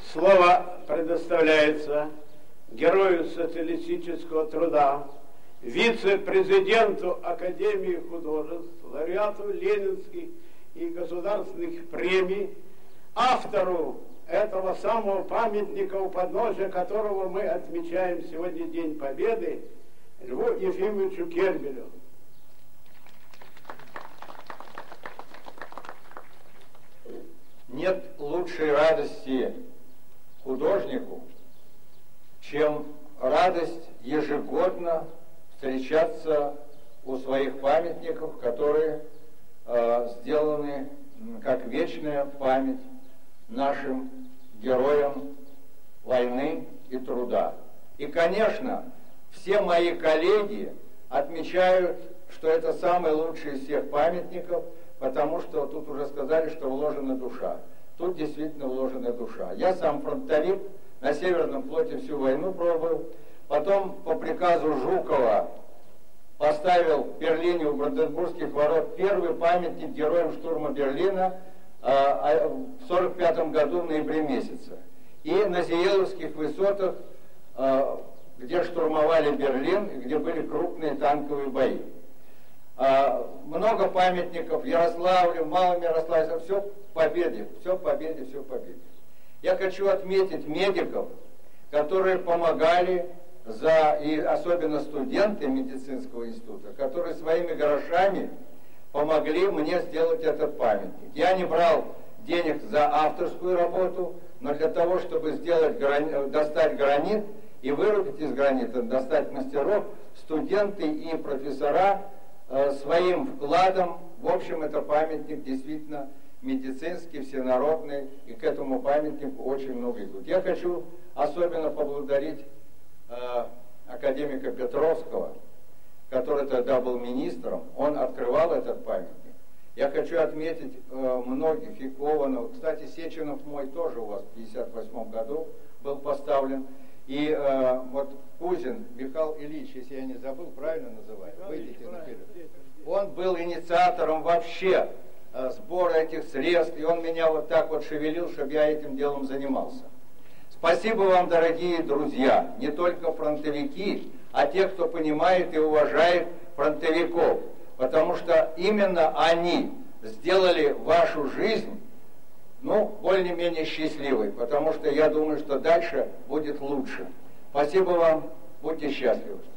Слово предоставляется герою социалистического труда, вице-президенту Академии художеств, лауреату Ленинских и государственных премий, автору этого самого памятника, у подножия которого мы отмечаем сегодня День Победы, Льву Ефимовичу Кербелю. Нет лучшей радости художнику, чем радость ежегодно встречаться у своих памятников, которые сделаны как вечная память нашим героям войны и труда. И, конечно, все мои коллеги отмечают, что это самый лучший из всех памятников, потому что тут уже сказали, что вложена душа. Тут действительно вложена душа. Я сам фронтовик, на Северном флоте всю войну пробовал. Потом по приказу Жукова поставил в Берлине у Бранденбургских ворот первый памятник героям штурма Берлина в 1945 году в ноябре месяце. И на Зиеловских высотах, где штурмовали Берлин, где были крупные танковые бои. Много памятников в Ярославле, в Малом Ярославле, все в победе, все в победе, все в победе. Я хочу отметить медиков, которые помогали, и особенно студенты медицинского института, которые своими грошами помогли мне сделать этот памятник. Я не брал денег за авторскую работу, но для того, чтобы достать гранит и вырубить из гранита, достать мастеров, студенты и профессора своим вкладом, в общем, это памятник действительно медицинский, всенародный, и к этому памятнику очень много идут. Я хочу особенно поблагодарить академика Петровского, который тогда был министром, он открывал этот памятник. Я хочу отметить многих, и Кованов, кстати, Сеченов мой тоже у вас в 1958 году был поставлен, и вот Кузин Михаил Ильич, если я не забыл, правильно называю, выйдите наперед. Он был инициатором вообще сбора этих средств, и он меня вот так вот шевелил, чтобы я этим делом занимался. Спасибо вам, дорогие друзья, не только фронтовики, а те, кто понимает и уважает фронтовиков, потому что именно они сделали вашу жизнь, более-менее счастливой, потому что я думаю, что дальше будет лучше. Спасибо вам, будьте счастливы.